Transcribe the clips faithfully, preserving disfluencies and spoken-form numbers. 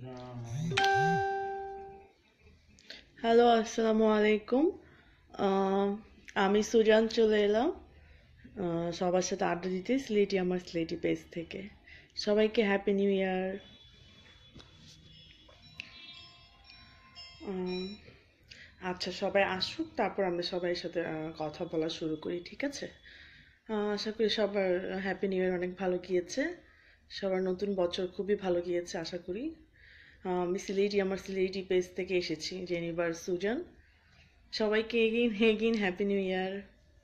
Hello, আসসালামু আলাইকুম। আমি সুজান চলে এলাম সবার সাথে আড্ডা দিতে সিলেটি আমার সিলেটি পেজ থেকে। সবাইকে হ্যাপি নিউ ইয়ার। আচ্ছা, সবাই আসুক, তারপর আমরা সবাই সাথে কথা বলা শুরু করি, ঠিক আছে? আশা করি সবার হ্যাপি নিউ ইয়ার অনেক ভালো গিয়েছে, সবার নতুন বছর খুবই ভালো গিয়েছে আশা করি। আমি সিলেটি আমার সিলেটি পেজ থেকে এসেছি, জেনিবার সুজান। সবাইকে এগিন হেগিন happy new year.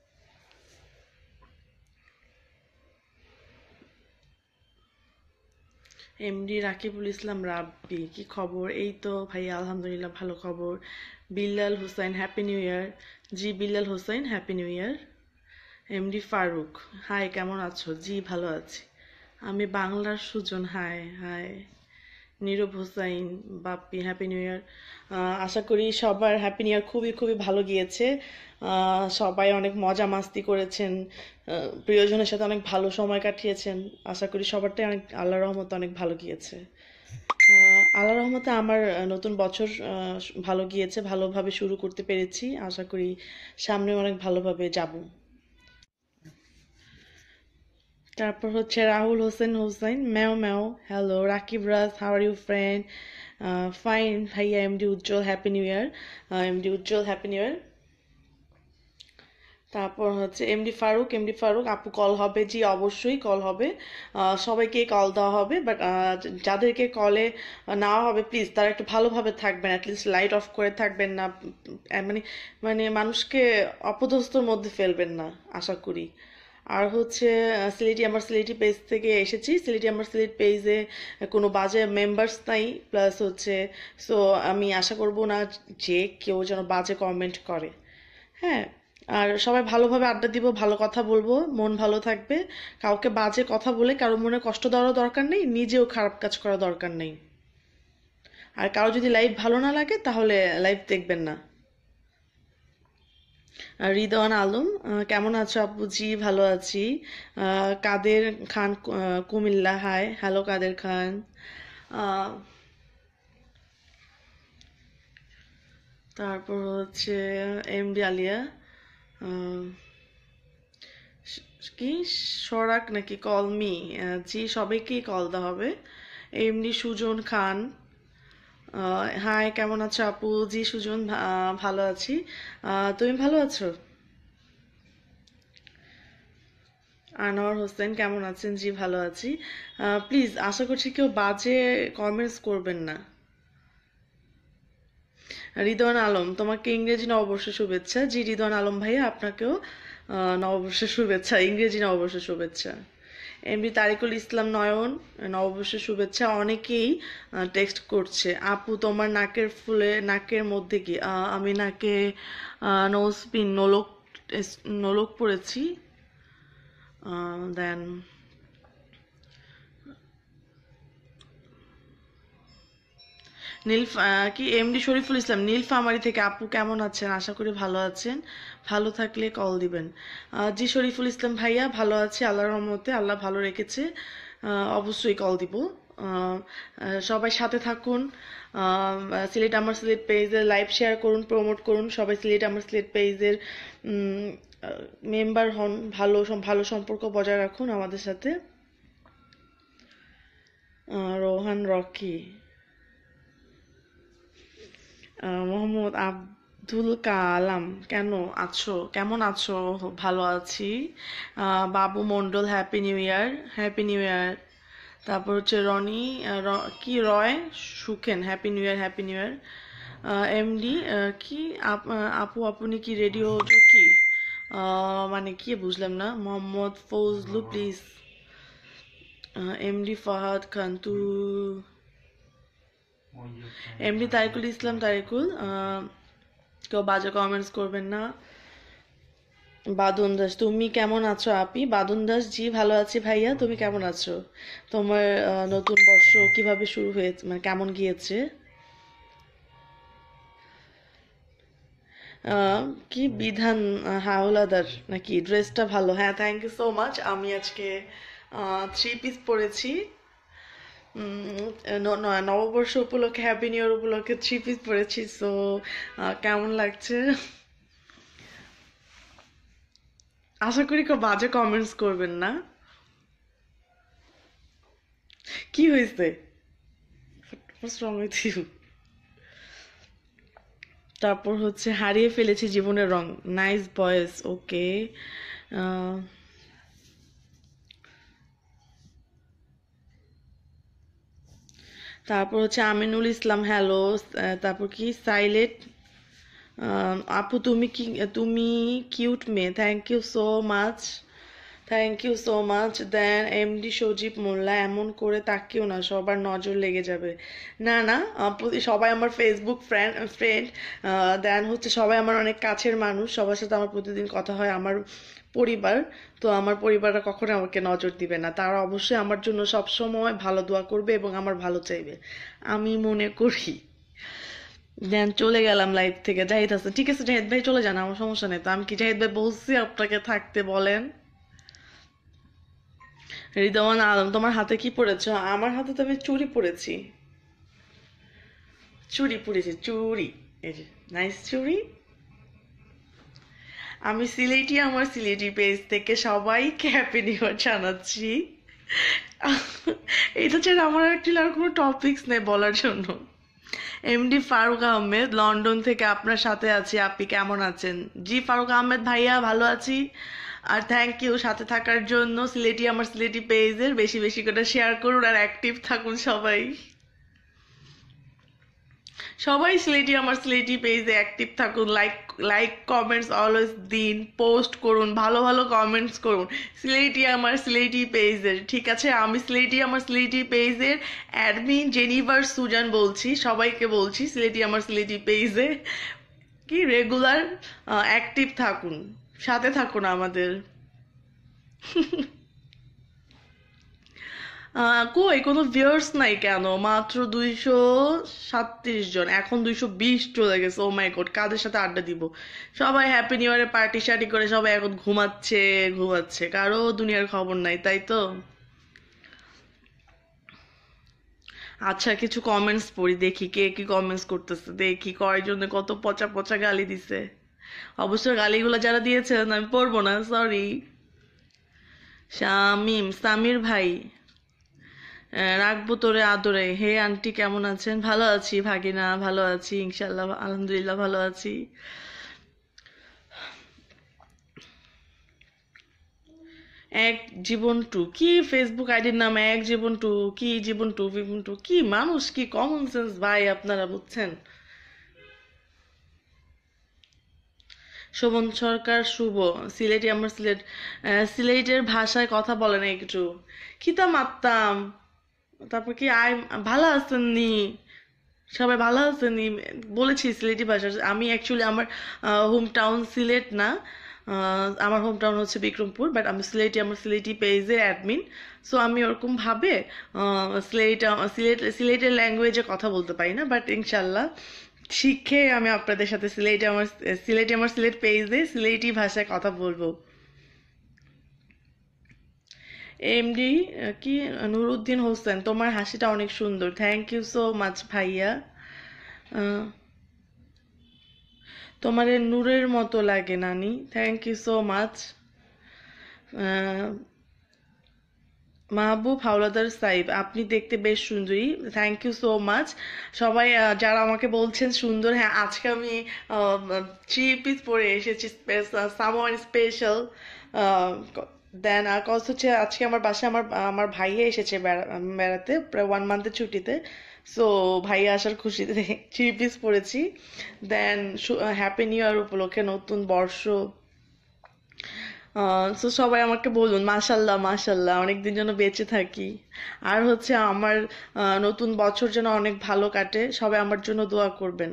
MD Rakibul Islam Rabbi, কি খবর? এই তো ভাই, আলহামদুলিল্লাহ ভালো খবর। Billal Husain, happy new year. জি Billal Husain, happy new year. MD Faruk, hi কেমন আছো? জি ভালো আছি। আমি বাংলার Sujon, hi hi. Nirob Hossain Bappi, happy new year. আশা করি সবার হ্যাপি নিউ ইয়ার খুবই খুবই ভালো গিয়েছে। সবাই অনেক মজা মাস্তি করেছেন, প্রিয়জনের সাথে অনেক ভালো সময় কাটিয়েছেন। আশা করি সবারটাই অনেক আল্লাহর রহমতে অনেক ভালো গিয়েছে। আল্লাহর রহমতে আমার নতুন বছর ভালো গিয়েছে, ভালোভাবে শুরু করতে পেরেছি। আশা করি সামনে অনেক ভালোভাবে যাব। তারপর হচ্ছে Rahul Hossain Hossain, meow meow, hello Rakib Raj, how are you friend? Fine ভাইয়া। MD Ujjwal, happy new year. MD Ujjwal, happy new year. তারপর হচ্ছে এমডি ফারুক, এমডি ফারুক আপু কল হবে? জি অবশ্যই কল হবে, সবাইকে কল দেওয়া হবে। বাট যাদেরকে কলে নেওয়া হবে প্লিজ তারা একটু ভালোভাবে থাকবেন, অ্যাটলিস্ট লাইট অফ করে থাকবেন না, মানে মানে মানুষকে অপদস্থর মধ্যে ফেলবেন না আশা করি। আর হচ্ছে সিলেটি আমার সিলেটি পেজ থেকে এসেছি। সিলেটি আমার সিলেট পেজে কোনো বাজে মেম্বার্স নাই, প্লাস হচ্ছে সো আমি আশা করব না যে কেউ যেন বাজে কমেন্ট করে। হ্যাঁ, আর সবাই ভালোভাবে আড্ডা দিব, ভালো কথা বলবো, মন ভালো থাকবে। কাউকে বাজে কথা বলে কারো মনে কষ্ট দেওয়ার দরকার নেই, নিজেও খারাপ কাজ করা দরকার নেই। আর কারো যদি লাইভ ভালো না লাগে তাহলে লাইভ দেখবেন না। রিদওয়ান আলম, কেমন আছো আপু? জি ভালো আছি। Kader Khan, Comilla, hi hello Kader Khan. তারপর হচ্ছে এমডি আলিয়া, কি সরাক নাকি কলমি? জি সবাইকেই কল দেওয়া হবে। এমডি সুজন খান, হাই কেমন আছো আপু? জি সুজন ভালো আছি, তুমি ভালো আছো? আনোয়ার হোসেন, কেমন আছেন? জি ভালো আছি। প্লিজ আশা করছি কেউ বাজে কমেন্টস করবেন না। রিদওয়ান আলম, তোমাকে ইংরেজি নববর্ষ শুভেচ্ছা। জি রিদওয়ান আলম ভাইয়া, আপনাকেও নববর্ষের শুভেচ্ছা, ইংরেজি নববর্ষের শুভেচ্ছা। এমডি তারিকুল ইসলাম নয়ন, নববর্ষের শুভেচ্ছা। অনেকেই টেক্সট করছে, আপু তোমার নাকের ফুলে নাকের মধ্যে কি? আমি নাকে নোজপিন নোলক নোলক পড়েছি। দেন নীল কি এমডি শরীফুল ইসলাম নীলফামারী থেকে, আপু কেমন আছেন? আশা করি ভালো আছেন, ভালো থাকলে কল দিবেন। জি শরীফুল ইসলাম ভাইয়া, ভালো আছি আল্লাহর রহমতে, আল্লাহ ভালো রেখেছে, অবশ্যই কল দিব। সবাই সাথে থাকুন, সিলেট আমার সিলেট পেজের লাইভ শেয়ার করুন, প্রমোট করুন, সবাই সিলেট আমার সিলেট পেজের মেম্বার হন, ভালো ভালো সম্পর্ক বজায় রাখুন আমাদের সাথে। রোহান রকি, মোহাম্মদ আব্দুল কালাম, কেন আছো কেমন আছো? ভালো আছি। Babu Mondal, happy new year, happy new year. তারপর হচ্ছে রনি কি Roy Sukhen, happy new year, happy new year. MD কি আপু আপনি কি রেডিও জকি? মানে কি বুঝলাম না। মোহাম্মদ ফজলু, প্লিজ। এমডি ফাহাদ খান, তু এমডি তারিকুল ইসলাম তারিকুল, কেউ বাজে কমেন্টস করবেন না। বাদুন দাস, তুমি কেমন আছো আপি? বাদুন দাস, জি ভালো আছি ভাইয়া, তুমি কেমন আছো? তোমার নতুন বর্ষ কিভাবে শুরু হয়েছে, মানে কেমন গিয়েছে? কি বিধান হাওলাদার নাকি? ড্রেসটা ভালো, হ্যাঁ থ্যাংক ইউ সো মাচ। আমি আজকে থ্রি পিস পরেছি, উম, ন- ন- নববর্ষ উপলক্ষে, হ্যাপি নিউ ইয়ার উপলক্ষে থ্রি পিস পরেছি। সো কেমন লাগছে? আশা করি কেউ বাজে কমেন্টস করবেন না। কি হয়েছে? What's wrong with you? তারপর হচ্ছে হারিয়ে ফেলেছি জীবনের রং। নাইস বয়েস। ওকে। তারপর হচ্ছে আমিনুল ইসলাম, হ্যালো। তারপর কি সাইলেট, আপু তুমি কি, তুমি কিউট মেয়ে, thank you so much, thank you so much. Then MD Sajib Molla, এমন করে তাকিও না, সবার নজর লেগে যাবে। না না, আহ, প্রতি- সবাই আমার ফেসবুক ফ্রেন্ড ফ্রেন্ড দেন হচ্ছে সবাই আমার অনেক কাছের মানুষ, সবার সাথে আমার প্রতিদিন কথা হয়, আমার পরিবার। তো আমার পরিবাররা কখনো আমাকে নজর দিবে না, তারা অবশ্যই আমার জন্য সব সময় ভালো দোয়া করবে এবং আমার ভালো চাইবে, আমি মনে করি। দেন চলে গেলাম লাইভ থেকে। জাহিদ হাসান, ঠিক আছে জাহিদ ভাই চলে যান, আমার সমস্যা নেই। তো আমি কি জাহিদ ভাই বলছি আপনাকে থাকতে বলেন? রিদওয়ান আলম, তোমার হাতে কি পড়েছো? আমার হাতে তো আমি চুড়ি পরেছি। চুড়ি পরেছি, চুড়ি। এই যে নাইস চুড়ি। আমি সিলেটি, আমার সিলেটি পেজ থেকে সবাইকে হ্যাপি নিউ ইয়ার জানাচ্ছি। এটা ছাড়া আমার অ্যাকচুয়ালি আর কোনো টপিকস নেই বলার জন্য। এমডি ফারুক আহমেদ, লন্ডন থেকে আপনার সাথে আছি, আপনি কেমন আছেন? জি ফারুক আহমেদ ভাইয়া, ভালো আছি। আর থ্যাংক ইউ সাথে থাকার জন্য। সিলেটি, আমার সিলেটি পেজের বেশি বেশি করে শেয়ার করুন আর অ্যাক্টিভ থাকুন সবাই। সবাই সিলেটি, আমার সিলেটি পেজে অ্যাক্টিভ থাকুন, লাইক লাইক কমেন্টস অলওয়েজ দিন, পোস্ট করুন, ভালো ভালো কমেন্টস করুন সিলেটি, আমার সিলেটি পেজের। ঠিক আছে, আমি সিলেটি, আমার সিলেটি পেজের অ্যাডমিন জেনিভার সুজান বলছি, সবাইকে বলছি সিলেটি, আমার সিলেটি পেজে কি রেগুলার অ্যাক্টিভ থাকুন, সাথে থাকুন আমাদের। আহ, কই কোনো ভিউয়ার্স নাই কেন? মাত্র দুইশো সাতত্রিশ জন, এখন দুইশো বিশ চলে গেছে। ও মাই গড, কাদের সাথে আড্ডা দিব? সবাই হ্যাপি নিউ ইয়ারে পার্টি শার্টি করে সবাই এখন ঘুমাচ্ছে ঘুমাচ্ছে, কারো দুনিয়ার খবর নাই, তাই তো। আচ্ছা কিছু কমেন্টস পড়ি, দেখি কে কি কমেন্টস করতেছে, দেখি কয়জনে কত পচা পচা গালি দিছে। অবশ্য গালিগুলো যারা দিয়েছেন আমি পড়বো না, সরি। শামিম, সামির ভাই, আহ, রাখবো তোরে আদরে। হে আন্টি কেমন আছেন? ভালো আছি ভাগিনা, ভালো আছি ইনশাল্লাহ, আলহামদুলিল্লাহ ভালো আছি। এক জীবন টু, কি ফেসবুক আইডির নাম এক জীবন টু? কি জীবন টু জীবন টু কি মানুষ, কি কমন সেন্স ভাই আপনারা, বুঝছেন? শোভন সরকার শুভ, সিলেটি, আমার সিলেট। আহ, সিলেটের ভাষায় কথা বলেন একটু, খিতা মারতাম। তারপর কি আই, ভালো আছেন নি? সবাই ভালো আছেন নি? বলেছি সিলেটি ভাষা। আমি অ্যাকচুয়ালি আমার হোম টাউন সিলেট না, আহ, আমার হোম টাউন হচ্ছে বিক্রমপুর, বাট আমি সিলেটি, আমার সিলেটি পেজে অ্যাডমিন। সো আমি ওরকম ভাবে আহ, সিলেট সিলেট সিলেটের ল্যাঙ্গুয়েজে কথা বলতে পারি না, বাট ইনশাল্লাহ শিখে আমি আপনাদের সাথে সিলেটে আমার সিলেটে আমার সিলেট পেজে সিলেটি ভাষায় কথা বলবো। এমডি কি, নুরুদ্দিন হোসেন, তোমার হাসিটা অনেক সুন্দর, থ্যাংক ইউ সো মাচ ভাইয়া। আহ, তোমারে নূরের মতো লাগে নানি, thank you so much. Mahbub Howlader সাইব, আপনি দেখতে বেশ সুন্দরী, থ্যাংক ইউ সো মাচ। সবাই আহ, যারা আমাকে বলছেন সুন্দর, হ্যাঁ আজকে আমি থ্রি পিস পরে এসেছি, সামওয়ান স্পেশাল। দেন আর কজ হচ্ছে আজকে আমার বাসায় আমার আমার ভাইয়া এসেছে বেড়া- বেড়াতে, প্রায় ওয়ান মান্থের ছুটিতে। সো ভাইয়া আসার খুশিতে থ্রি পিস পরেছি। দেন হ্যাপি নিউ ইয়ার উপলক্ষে, নতুন বর্ষ। তো সবাই আমাকে বলুন মাশাল্লাহ মাশাল্লাহ, অনেকদিন যেন বেঁচে থাকি। আর হচ্ছে আমার আহ, নতুন বছর যেন অনেক ভালো কাটে, সবাই আমার জন্য দোয়া করবেন।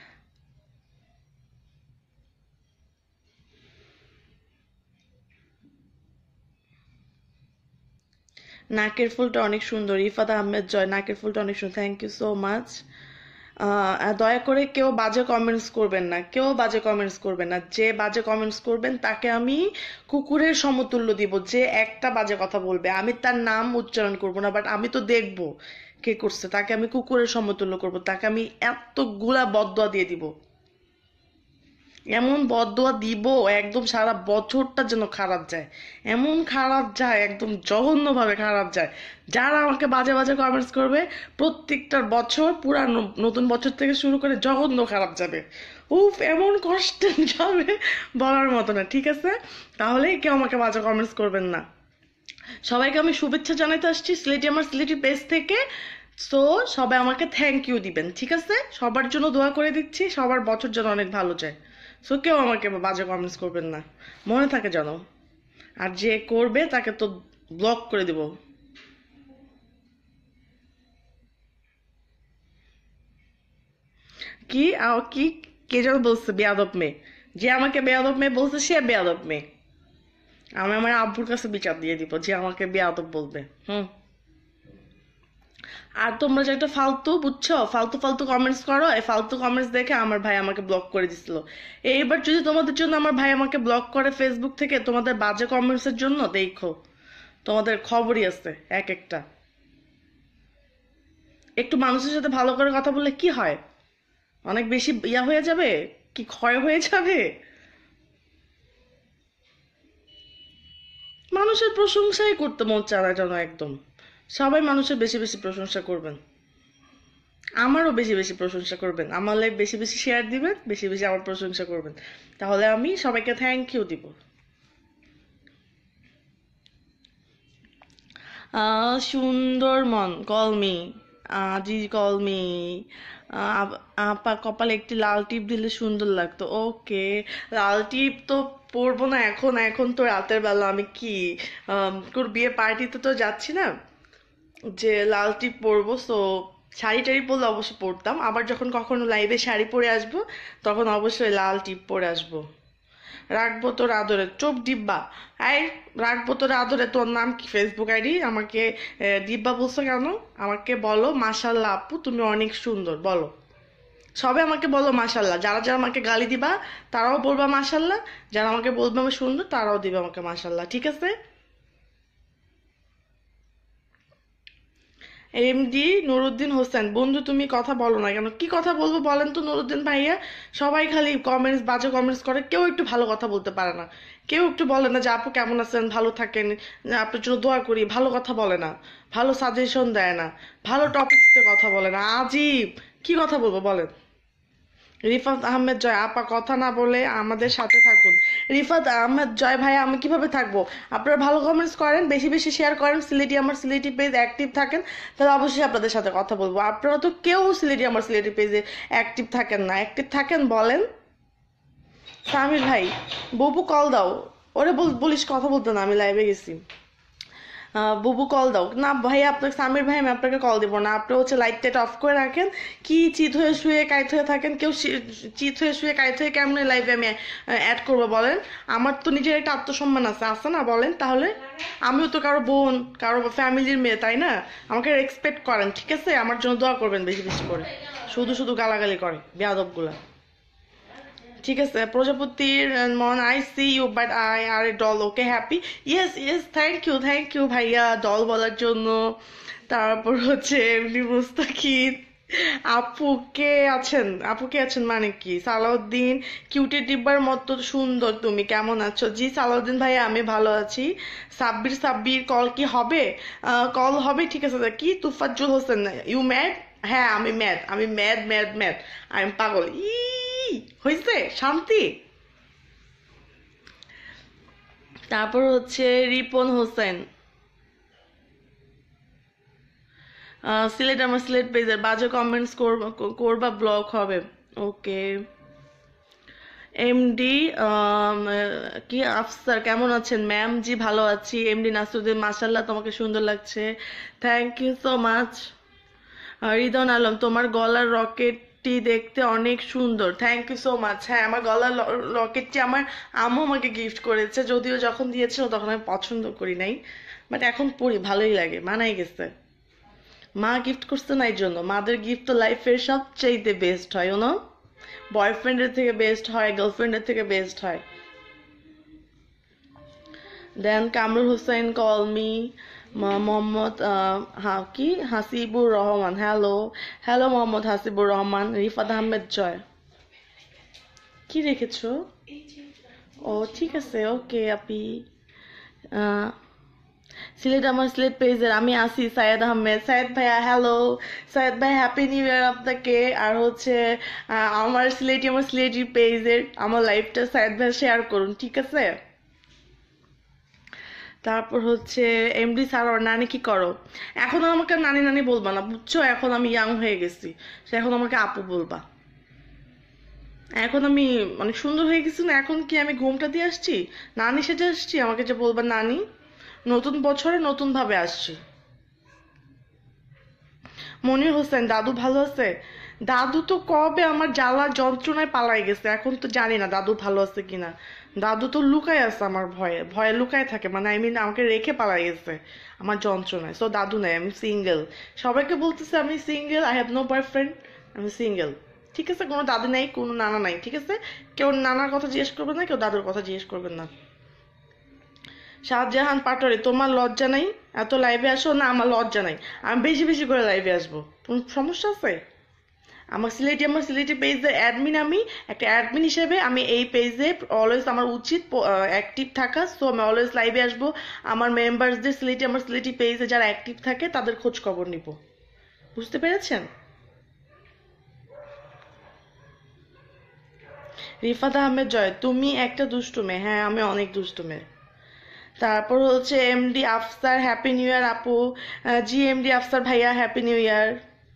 নাকের ফুলটা অনেক সুন্দর, ইফাত আহমেদ জয়, নাকের ফুলটা অনেক সুন্দর, থ্যাংক ইউ সো মাচ। দয়া করে কেউ বাজে কমেন্টস করবেন না, কেউ বাজে কমেন্টস করবেন না, যে বাজে কমেন্টস করবেন তাকে আমি কুকুরের সমতুল্য দিব। যে একটা বাজে কথা বলবে আমি তার নাম উচ্চারণ করব না, বাট আমি তো দেখবো কে করছে তাকে আমি কুকুরের সমতুল্য করব, তাকে আমি এতগুলা বদদোয়া দিয়ে দিব, এমন বদদোয়া দিব একদম সারা বছরটা যেন খারাপ যায়, এমন খারাপ যায় একদম জঘন্যভাবে খারাপ যায়। যারা আমাকে বাজে বাজে কমেন্টস করবে প্রত্যেকটার বছর পুরা ন- নতুন বছর থেকে শুরু করে জঘন্য খারাপ যাবে। উফ, এমন কষ্ট যাবে বলার মতো না, ঠিক আছে? তাহলে কেউ আমাকে বাজে কমেন্টস করবেন না। সবাইকে আমি শুভেচ্ছা জানাইতে আসছি সিলেটি আমার সিলেটি পেজ থেকে। সো সবাই আমাকে থ্যাংক ইউ দিবেন, ঠিক আছে? সবার জন্য দোয়া করে দিচ্ছি, সবার বছর যেন অনেক ভালো যায়। সো কেউ আমাকে বাজে কমেন্টস করবেন না, মনে থাকে যেন। আর যে করবে তাকে তো ব্লক করে দিব। কি আও কি, কে যেন বলছে বেয়াদব মেয়ে? যে আমাকে বেয়াদব মেয়ে বলছে সে বেয়াদব মেয়ে। আমি আমার আব্বুর কাছে বিচার দিয়ে দিব যে আমাকে বেয়াদব বলবে। হুম। আর তোমরা যে একটা ফালতু, বুঝছো, ফালতু ফালতু কমেন্টস করো, এই ফালতু কমেন্টস দেখে আমার ভাই আমাকে ব্লক করে দিছিল। এইবার যদি তোমাদের জন্য আমার ভাই আমাকে ব্লক করে ফেসবুক থেকে তোমাদের বাজে কমেন্টস এর জন্য, দেখো তোমাদের খবরই আছে এক একটা। একটু মানুষের সাথে ভালো করে কথা বললে কি হয়? অনেক বেশি ইয়া হয়ে যাবে, কি ক্ষয় হয়ে যাবে? মানুষের প্রশংসাই করতে মন চায় না যেন একদম। সবাই মানুষের বেশি বেশি প্রশংসা করবেন, আমারও বেশি বেশি প্রশংসা করবেন, আমার লাইফ বেশি বেশি শেয়ার দিবেন, বেশি বেশি আমার প্রশংসা করবেন, তাহলে আমি সবাইকে থ্যাংক ইউ দিব। আহ সুন্দরমন কলমি, জি কলমি। আপা কপালে একটি লাল টিপ দিলে সুন্দর লাগতো। ওকে, লাল টিপ তো পরবো না এখন, এখন তো রাতের বেলা আমি কি আম, তোর বিয়ে পার্টিতে তো যাচ্ছি না যে লাল টিপ পরবো। সো শাড়ি টাড়ি পরলে অবশ্যই পরতাম, আবার যখন কখনো লাইভে শাড়ি পরে আসবো তখন অবশ্যই লাল টিপ পরে আসবো। রাখবো তোর আদরে চোপ ডিব্বা। এই, রাখবো তোর আদরে, তোর নাম কি ফেসবুক আইডি? আমাকে আহ, ডিব্বা বলছো কেন? আমাকে বলো মাশাল্লাহ আপু তুমি অনেক সুন্দর, বলো। সবে আমাকে বলো মাশাল্লাহ, যারা যারা আমাকে গালি দিবা তারাও বলবা মাশাল্লাহ, যারা আমাকে বলবে আমি সুন্দর তারাও দিবে আমাকে মাশাল্লাহ, ঠিক আছে? এমডি নুরুদ্দিন হোসেন, বন্ধু তুমি কথা বলো না কেন? কি কথা বলবো বলেন তো নুরুদ্দিন ভাইয়া? সবাই খালি কমেন্টস, বাজে কমেন্টস করে, কেউ একটু ভালো কথা বলতে পারে না। কেউ একটু বলে না যে আপু কেমন আছেন, ভালো থাকেন, যে আপনার জন্য দোয়া করি, ভালো কথা বলে না, ভালো সাজেশন দেয় না, ভালো টপিক্সে কথা বলে না। আজীব, কি কথা বলবো বলেন? রিফাত আহমেদ জয়, আপা কথা না বলে আমাদের সাথে থাকুন। রিফাত আহমেদ জয় ভাই, আমি কিভাবে থাকবো? আপনারা ভালো কমেন্টস করেন, বেশি বেশি শেয়ার করেন, সিলেটি আমার সিলেটি পেজ অ্যাক্টিভ থাকেন, তাহলে অবশ্যই আপনাদের সাথে কথা বলবো। আপনারা তো কেউ সিলেটি আমার সিলেটি পেজে অ্যাক্টিভ থাকেন না, অ্যাক্টিভ থাকেন বলেন। সামির ভাই, ববু কল দাও। ওরে বল- বলিস কথা বলতে না, আমি লাইভে গেছি। আহ, বুবু কল দাও না ভাই, আপনাকে সামির ভাই আমি আপনাকে কল দিব না, আপনি হচ্ছে লাইট টাইট অফ করে রাখেন। কি চিত হয়ে শুয়ে কাইত হয়ে থাকেন? কেউ শি- চিত হয়ে শুয়ে কাইত হয়ে কেমনে লাইভে আমি অ্যাড করবো বলেন? আমার তো নিজের একটা আত্মসম্মান আছে, আছে না বলেন? তাহলে আমিও তো কারো বোন, কারো ফ্যামিলির মেয়ে, তাই না? আমাকে রেসপেক্ট করেন, ঠিক আছে? আমার জন্য দোয়া করবেন বেশি বেশি করে। শুধু শুধু গালাগালি করে বেয়াদব গুলা। ঠিক আছে প্রজাপতির মন, I see you but I are a doll, okay happy. Yes yes, thank you thank you ভাইয়া ডল বলার জন্য। তারপর হচ্ছে এমনি মুস্তাকিদ, আপু কে আছেন? আপু কে আছেন মানে কি? সালাউদ্দিন, কিউটি ডিব্বার মতো সুন্দর, তুমি কেমন আছো? জি সালাউদ্দিন ভাইয়া আমি ভালো আছি। সাব্বির সাব্বির কল কি হবে? কল হবে, ঠিক আছে। কি তুফাজ্জুল হোসেন, ইউ ম্যাড? হ্যাঁ আমি ম্যাড, আমি ম্যাড ম্যাড ম্যাড, আমি পাগল। ই হয়েছে শান্তি। তারপর হচ্ছে রিপন হোসেন, আহ, সিলেট আমার সিলেট পেজের বাজে কমেন্টস করবা, করবা ব্লক হবে। ওকে। এমডি কি আফসার, কেমন আছেন ম্যাম? জি ভালো আছি। এমডি নাসরুদ্দিন, মাশাল্লাহ তোমাকে সুন্দর লাগছে, thank you so much. Ridon Alam, তোমার গলার রকেটটি দেখতে অনেক সুন্দর, থ্যাংক ইউ সো মাচ। হ্যাঁ আমার গলার রকেটটি আমার আম্মু আমাকে গিফট করেছে, যদিও যখন দিয়েছিল তখন আমি পছন্দ করি নাই, বাট এখন পরি, ভালোই লাগে, মানাই গেছে। মা গিফট করছে না, এই জন্য। মাদের গিফট তো লাইফের সবচেয়ে বেস্ট হয়, ইউনো, বয়ফ্রেন্ডের থেকে বেস্ট হয়, গার্লফ্রেন্ডের থেকে বেস্ট হয়। Then Kamrul Hossain call me, ম- মোহাম্মদ আহ, হা কি হাসিবুর রহমান, হ্যালো। হ্যালো মোহাম্মদ হাসিবুর রহমান। রিফাত আহমেদ জয়, কি রেখেছো? ও ঠিক আছে, ওকে আপি। আহ, সিলেট, আমার সিলেট পেজের আমি আছি সায়েদ আহমেদ। সায়েদ ভাইয়া হ্যালো। সায়েদ ভাই হ্যাপি নিউ ইয়ার আপনাকে। আর হচ্ছে আহ, আমার সিলেটি, আমার সিলেটি পেজের আমার লাইফটা সায়েদ ভাই শেয়ার করুন, ঠিক আছে? তারপর হচ্ছে এমডি স্যার আর নানি কি করো? এখন আর আমাকে নানি নানি বলবা না, বুঝছো? এখন আমি ইয়াং হয়ে গেছি, সে এখন আমাকে আপু বলবা। এখন আমি অনেক সুন্দর হয়ে গেছি না, এখন কি আমি ঘুমটা দিয়ে আসছি, নানি সেজে আসছি, আমাকে যে বলবা নানি। নতুন বছরে নতুন ভাবে আসছি। মনির হোসেন, দাদু ভালো আছে? দাদু তো কবে আমার জ্বালা যন্ত্রণায় পালাই গেছে, এখন তো জানি না দাদু ভালো আছে কিনা। দাদু তো লুকায় আছে, আমার ভয়ে ভয়ে লুকায় থাকে, মানে আই মিন আমাকে রেখে পালাই গেছে আমার যন্ত্রণায়। সো দাদু নাই, আমি সিঙ্গেল। সবাইকে বলতেছে আমি single, I have no boyfriend, আমি সিঙ্গেল। ঠিক আছে, কোনো দাদি নাই, কোনো নানা নাই, ঠিক আছে? কেউ নানার কথা জিজ্ঞেস করবেন না, কেউ দাদুর কথা জিজ্ঞেস করবেন না। শাহজাহান পাটোয়ারি, তোমার লজ্জা নাই? এত লাইভে আসো না, আমার লজ্জা নাই, আমি বেশি বেশি করে লাইভে আসবো। তোমার সমস্যা আছে? আমার সিলেটি, আমার সিলেটি পেজে অ্যাডমিন আমি, একটা অ্যাডমিন হিসেবে আমি এই পেজে অলওয়েজ আমার উচিত অ্যাক্টিভ থাকা। সো আমি অলওয়েজ লাইভে আসবো, আমার মেম্বারসদের সিলেটি, আমার সিলেটি পেজে যারা অ্যাক্টিভ থাকে তাদের খোঁজ খবর নিব। বুঝতে পেরেছেন? রিফাত আহমেদ জয়, তুমি একটা দুষ্টু মেয়ে। হ্যাঁ, আমি অনেক দুষ্টু মেয়ে। তারপর হচ্ছে MD Afsar, happy new year আপু। জি এমডি আফসার ভাইয়া, happy new year.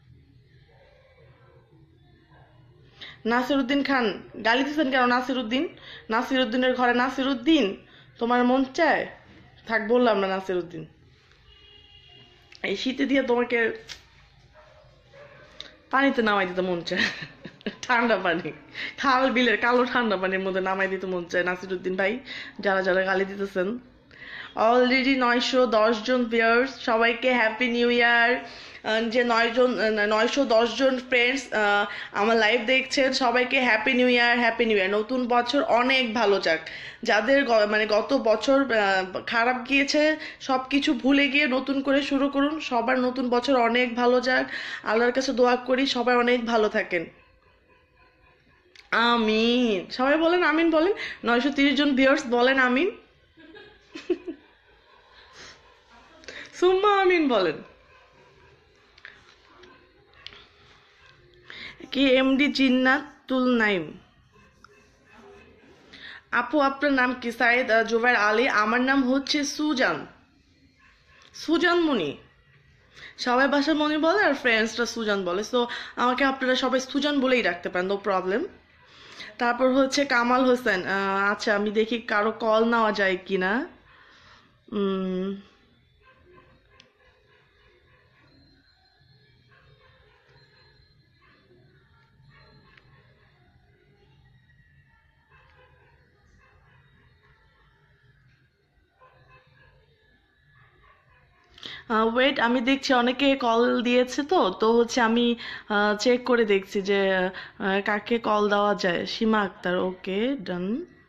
Nasir Uddin Khan, গালি দিচ্ছেন কেন নাসির উদ্দিন? নাসির উদ্দিনের ঘরে নাসির উদ্দিন, তোমার মন চায়? থাক, বললাম না নাসির উদ্দিন। এই শীতে দিয়ে তোমাকে পানিতে নামাই দিতে মন চায়। ঠান্ডা পানি, খাল বিলের কালো ঠান্ডা পানির মধ্যে নামাই দিতে মন চায় নাসির উদ্দিন ভাই, যারা যারা গালি দিতেছেন। অলরেডি নয়শো দশ জন ভিউয়ার্স, সবাইকে হ্যাপি নিউ ইয়ার। যে নয় জন, নয়শো দশ জন ফ্রেন্ডস আমার লাইভ দেখছেন, সবাইকে happy new year, happy new year. নতুন বছর অনেক ভালো যাক। যাদের গ- মানে গত বছর আহ, খারাপ গিয়েছে, সব কিছু ভুলে গিয়ে নতুন করে শুরু করুন। সবার নতুন বছর অনেক ভালো যাক, আল্লাহর কাছে দোয়া করি সবাই অনেক ভালো থাকেন। আমিন, সবাই বলেন আমিন বলেন। নয়শো তিরিশ জন ভিউয়ার্স বলেন আমিন। সুম্মা আমিন বলেন। কি এমডি জিন্নাতুল নাইম, আপু আপনার নাম কি? সাইদ আহ, জুবাইর আলী, আমার নাম হচ্ছে সুজান, সুজান মনি। সবাই বাসার মনি বলে আর ফ্রেন্ডসরা সুজান বলে, সো আমাকে আপনারা সবাই সুজান বলেই রাখতে পারেন, নো প্রবলেম। তারপর হচ্ছে কামাল হোসেন, আহ, আচ্ছা আমি দেখি কারো কল নেওয়া যায় কিনা। উম ওয়েট, আমি দেখছি অনেকে কল দিয়েছে, তো তো হচ্ছে আমি চেক করে দেখছি যে আহ, কাকে কল দেওয়া যায়। সীমা আক্তার, ওকে ডান।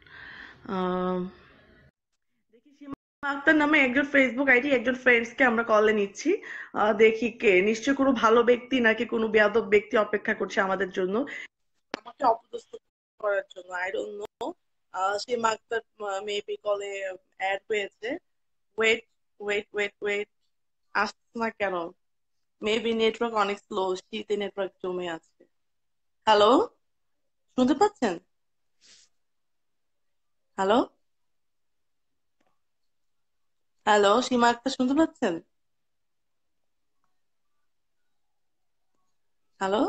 দেখি সীমা আক্তার নামে একজন ফেসবুক আইডি, একজন ফ্রেন্ডসকে আমরা কলে নিচ্ছি। আহ, দেখি কে, নিশ্চয় কোনো ভালো ব্যক্তি নাকি কোনো বেয়াদব ব্যক্তি অপেক্ষা করছে আমাদের জন্য, আমাকে অপদস্থ করার জন্য। I don't know. Seema Akter maybe কলে অ্যাড হয়েছে। ওয়েট ওয়েট ওয়েট ওয়েট, আসছে না কেন? মেবি নেটওয়ার্ক অনেক স্লো, শীতে নেটওয়ার্ক জমে আছে। হ্যালো, শুনতে পাচ্ছেন? হ্যালো, হ্যালো সীমা আক্তার, শুনতে পাচ্ছেন? হ্যালো,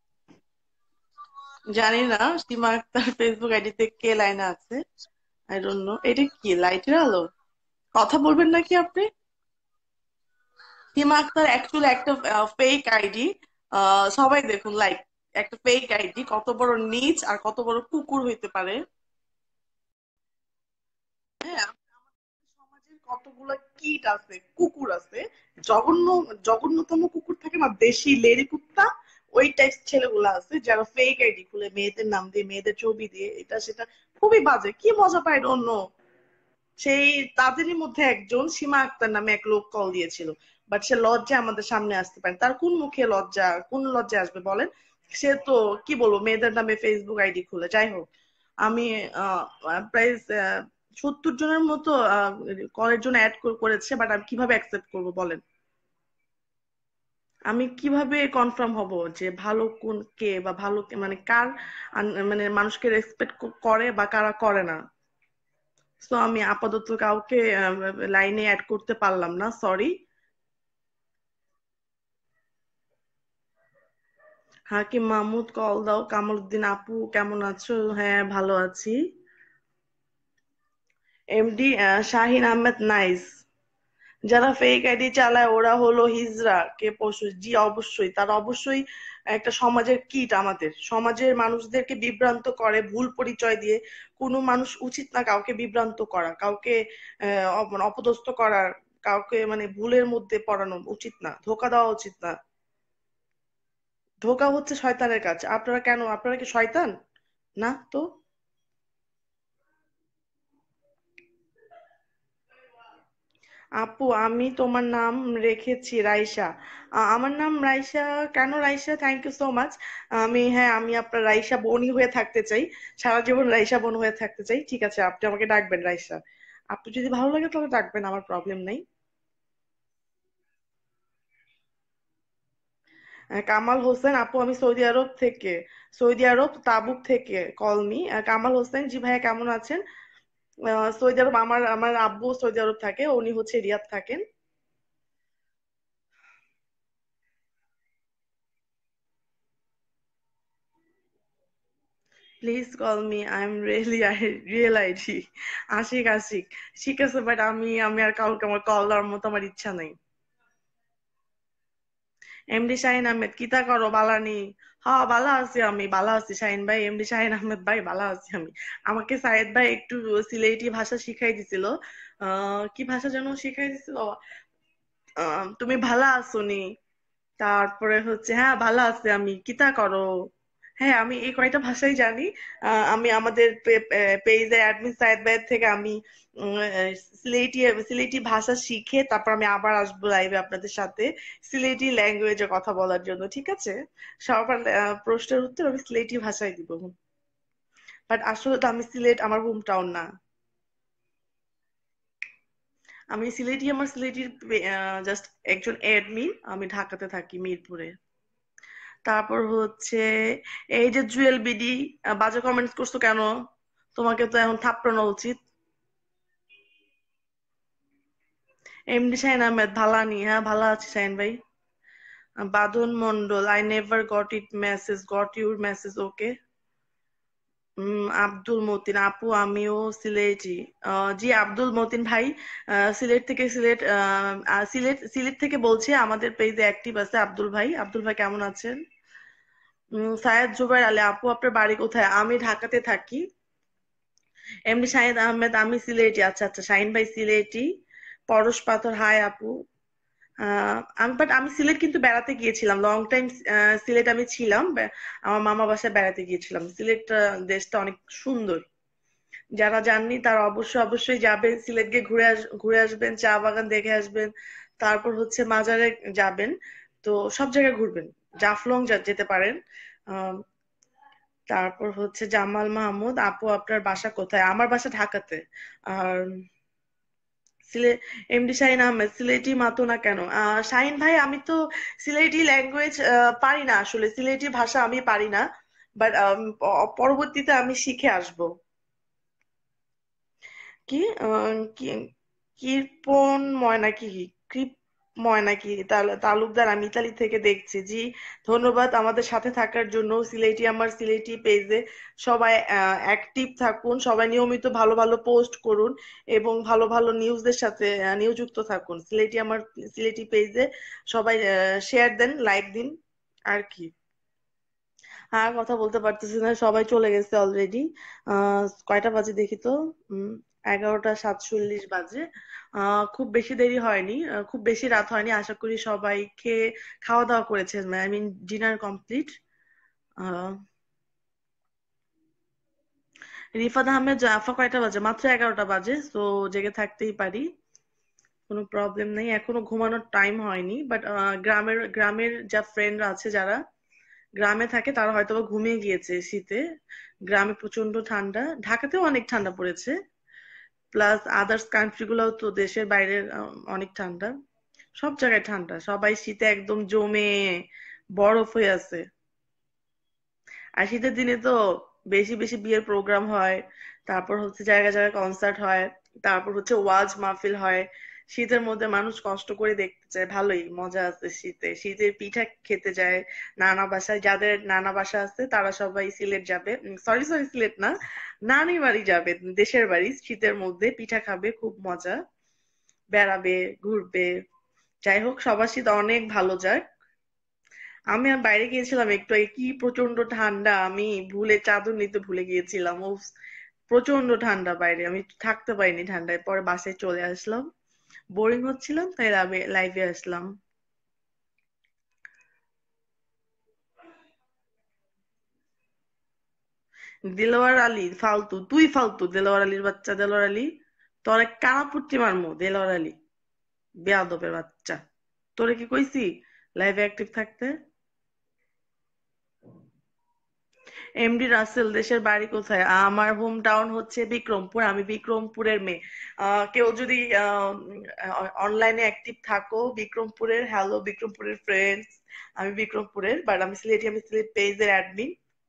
জানি না সীমা আক্তার ফেসবুক আইডিতে কে লাইনে আছে। আই ডোন্ট নো, এটা কি লাইটের আলো? কথা বলবেন নাকি আপনি? সীমা আক্তার অ্যাকচুয়ালি একটা ফেক আইডি। সবাই দেখুন, লাইক, একটা ফেক আইডি কত বড় নিচ আর কত বড় কুকুর হইতে পারে। হ্যাঁ, সমাজের কতগুলো কীট আছে, কুকুর আছে, জঘন্য, জঘন্যতম কুকুর থাকে না, দেশি লেডি কুত্তা, ওই টাইপ ছেলেগুলো আছে যারা ফেক আইডি খুলে মেয়েদের নাম দিয়ে, মেয়েদের ছবি দিয়ে, এটা সেটা, খুবই বাজে, কি মজা পায় অন্য। সেই তাদেরই মধ্যে একজন সীমা আক্তার নামে এক লোক কল দিয়েছিল, বাট সে লজ্জা আমাদের সামনে আসতে পারে, তার কোন মুখে লজ্জা, কোন লজ্জা আসবে বলেন? সে তো কি বলবো, মেয়েদের নামে ফেসবুক আইডি খুলে। যাই হোক, আমি আহ, প্রায় আহ, সত্তর জনের মতো কলের জন্য অ্যাড করেছে, বাট আমি কিভাবে অ্যাকসেপ্ট করবো বলেন? আমি কিভাবে কনফার্ম হব যে ভালো কোন কে, বা ভালো কে মানে কার, আন- মানে মানুষকে রেসপেক্ট করে বা কারা করে না? তো আমি আপাতত কাউকে লাইনে অ্যাড করতে পারলাম না, সরি। হাকিম মাহমুদ কল দাও। কামালউদ্দিন আপু কেমন আছো? হ্যাঁ, ভালো আছি। MD Shahin Ahmed nice. যারা ফেক আইডি চালায় ওরা হলো হিজড়া কে পশু, জি অবশ্যই, তারা অবশ্যই একটা সমাজের কীট, আমাদের সমাজের মানুষদেরকে বিভ্রান্ত করে ভুল পরিচয় দিয়ে। কোনো মানুষ উচিত না কাউকে বিভ্রান্ত করা, কাউকে আহ অপ- মানে অপদস্থ করার, কাউকে মানে ভুলের মধ্যে পড়ানো উচিত না, ধোকা দেওয়া উচিত না। ধোকা হচ্ছে শয়তানের কাজ। আপনারা কেন, আপনারা কি শয়তান? না তো। আপু আমি তোমার নাম রেখেছি রাইসা। আ- আমার নাম রাইসা। কেন Raisa? Thank you so much. আমি, হ্যাঁ, আমি আপনার রাইসা বোনই হয়ে থাকতে চাই, সারা জীবন রাইসা বোন হয়ে থাকতে চাই। ঠিক আছে, আপনি আমাকে ডাকবেন রাইসা। আপনি যদি ভালো লাগে তাহলে ডাকবেন, আমার প্রবলেম নেই। আহ, কামাল হোসেন আপু, আমি সৌদি আরব থেকে, সৌদি আরব তাবুক থেকে কলমি। কামাল হোসেন, জি ভাইয়া কেমন আছেন? আহ, সৌদি আরব, আমার আমার আব্বু সৌদি আরব থাকে, উনি হচ্ছে রিয়াদ থাকেন। Please call me, I am really real ID Ashik Ashik. ঠিক আছে, বাট আমি আমি আর কাউকে আমার কল দেওয়ার মতো আমার ইচ্ছা নাই। এমডি শাহিন আহমেদ কিতা করো বালানি? হ্যাঁ, বালা আছি, আমি বালা আছি শাহিন ভাই, এমডি শাহিন আহমেদ ভাই, বালা আছি আমি। আমাকে সায়েদ ভাই একটু সিলেটি ভাষা শিখাই দিছিল। আহ কি ভাষা যেন শিখাই দিছিল? আহ, তুমি ভালা আছো নি? তারপরে হচ্ছে, হ্যাঁ ভালো আছে আমি, কিতা করো। হ্যাঁ, আমি এই কয়টা ভাষাই জানি। আহ, আমি আমাদের পেজে অ্যাডমিন সাইড বাইর থেকে আমি উম, আহ, সিলেটি সিলেটি ভাষা শিখে তারপর আমি আবার আসবো লাইভে আপনাদের সাথে সিলেটি ল্যাঙ্গুয়েজে কথা বলার জন্য, ঠিক আছে? সবার আহ, প্রশ্নের উত্তর আমি সিলেটি ভাষায় দিব। বাট আসলে তো আমি সিলেট আমার হোম টাউন না। আমি সিলেটি, আমার সিলেটির জাস্ট একজন অ্যাডমিন, আমি ঢাকাতে থাকি, মিরপুরে। তারপর হচ্ছে, এই যে জুয়েল বিডি, আহ, বাজে কমেন্টস করছো কেন? তোমাকে তো এখন থাপড়ানো উচিত। এমডি শাহিন আহমেদ ভালানি, হ্যাঁ ভালো আছি শাহিন ভাই। Ah, Badhon Mondal, I never got it message, got your message, okay. Um Abdul Matin আপু, আমিও সিলেটি। আহ, জি আব্দুল মতিন ভাই, আহ, সিলেট থেকে, সিলেট আহ, আহ, সিলেট সিলেট থেকে বলছি, আমাদের পেজে অ্যাক্টিভ আছে আব্দুল ভাই। আব্দুল ভাই কেমন আছেন? উম সায়েদ জুবাইর আলী আপু, আপনার বাড়ি কোথায়? আমি ঢাকাতে থাকি। এমডি শাহিদ আহমেদ, আমি সিলেটি। আচ্ছা আচ্ছা, শাহিন ভাই সিলেটি। পরশ পাথর, হাই আপু। আহ আমি বাট আমি সিলেট কিন্তু বেড়াতে গিয়েছিলাম, লং টাইম সিলেট আমি ছিলাম, বে- আমার মামা বাসায় বেড়াতে গিয়েছিলাম। সিলেট আহ, দেশটা অনেক সুন্দর। যারা যাননি তারা অবশ্যই অবশ্যই যাবেন, সিলেট গিয়ে ঘুরে আস ঘুরে আসবেন, চা বাগান দেখে আসবেন। তারপর হচ্ছে মাজারে যাবেন। তো সব জায়গায় ঘুরবেন। জাফলং যা- যেতে পারেন। আহ তারপর হচ্ছে জামাল মাহমুদ আপু, আপনার বাসা কোথায়? আমার বাসা ঢাকাতে। আর সিলে এমডি শাহিন আহমেদ, সিলেটি মাতো না কেন? আহ শাহিন ভাই, আমি তো সিলেটি ল্যাঙ্গুয়েজ পারি না, আসলে সিলেটি ভাষা আমি পারি না। বাট পরবর্তীতে আমি শিখে আসব। কি আহ, কি কৃপণ ময়না কি? কৃপ ময়না কি? তাল- তালুকদার, আমি ইতালি থেকে দেখছি, জি। ধন্যবাদ আমাদের সাথে থাকার জন্য। সিলেটি, আমার সিলেটি পেজে সবাই অ্যাক্টিভ থাকুন, সবাই নিয়মিত ভালো ভালো পোস্ট করুন এবং ভালো ভালো নিউজদের সাথে আহ, নিয়োজিত থাকুন সিলেটি, আমার সিলেটি পেজে। সবাই শেয়ার দেন, লাইক দিন। আর কি, হ্যাঁ, কথা বলতে পারতেছি না, সবাই চলে গেছে অলরেডি। আহ কয়টা বাজে দেখি তো। উম এগারোটা সাতচল্লিশ বাজে। আহ খুব বেশি দেরি হয়নি, আহ, খুব বেশি রাত হয়নি, আশা করি সবাই খেয়ে খাওয়া দাওয়া করেছেন, I mean dinner complete. Ah Rifat Ahmed Jafa কয়টা বাজে? মাত্র এগারোটা বাজে, তো জেগে থাকতেই পারি, কোনো প্রবলেম নেই। এখনো ঘুমানোর টাইম হয়নি, বাট গ্রামের গ্রামের যা ফ্রেন্ডরা আছে যারা গ্রামে থাকে তারা হয়তো বা ঘুমিয়ে গিয়েছে শীতে। গ্রামে প্রচন্ড ঠান্ডা, ঢাকাতেও অনেক ঠান্ডা পড়েছে, প্লাস আদার্স কান্ট্রি গুলোও তো দেশের বাইরের আহ, অনেক ঠান্ডা। সব জায়গায় ঠান্ডা, সবাই শীতে একদম জমে বরফ হয়ে আছে। আর শীতের দিনে তো বেশি বেশি বিয়ের প্রোগ্রাম হয়, তারপর হচ্ছে জায়গায় জায়গায় কনসার্ট হয়, তারপর হচ্ছে ওয়াজ মাহফিল হয়। শীতের মধ্যে মানুষ কষ্ট করে দেখতে চায়, ভালোই মজা আছে শীতে। শীতের পিঠা খেতে যায় নানা বাসায়, যাদের নানা বাসা আছে তারা সবাই সিলেট যাবে, সরি সরি সিলেট না, নানি বাড়ি যাবে, দেশের বাড়ি। শীতের মধ্যে পিঠা খাবে, খুব মজা, বেড়াবে, ঘুরবে। যাই হোক, সবার শীত অনেক ভালো যায়। আমি আর বাইরে গিয়েছিলাম একটু আগে, কি প্রচন্ড ঠান্ডা, আমি ভুলে চাদর নিতে ভুলে গিয়েছিলাম। ও, প্রচন্ড ঠান্ডা বাইরে, আমি থাকতে পারিনি ঠান্ডায়, পরে বাসায় চলে আসলাম। বোরিং হচ্ছিলাম তাই লাইভে আসলাম। দেলোয়ার আলী ফালতু, তুই ফালতু, দেলোয়ার আলীর বাচ্চা, দেলোয়ার আলী তোরে কানাপুট্টি মারমু, দেলোয়ার আলী বেয়াদবের বাচ্চা। তোরে কি কইছি লাইভে অ্যাক্টিভ থাকতে? এমডি রাসেল দেশের বাড়ি কোথায়? আমার হোম টাউন হচ্ছে বিক্রমপুর, আমি বিক্রমপুরের মেয়ে। আহ, কেউ যদি অনলাইনে অ্যাক্টিভ থাকো বিক্রমপুরের, হ্যালো বিক্রমপুরের ফ্রেন্ডস, আমি বিক্রমপুরের, বাট আমি সিলেটি, আমি সিলেট পেজের অ্যাডমিন।